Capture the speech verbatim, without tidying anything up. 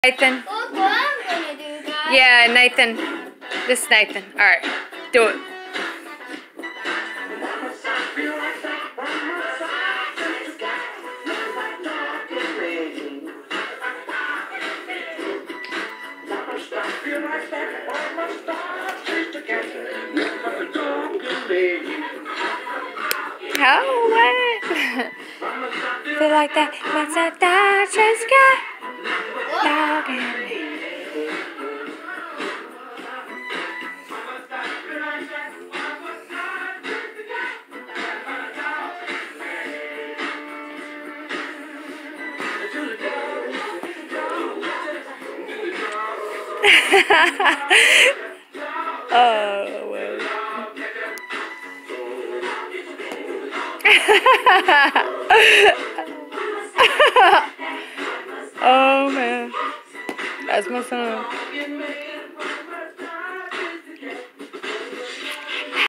Nathan. Look what I'm gonna do, guys. Yeah, Nathan. This is Nathan. Alright, do it. How what? Feel like that. What's that? That just got dog in me. Oh, well. Oh, man. That's my son.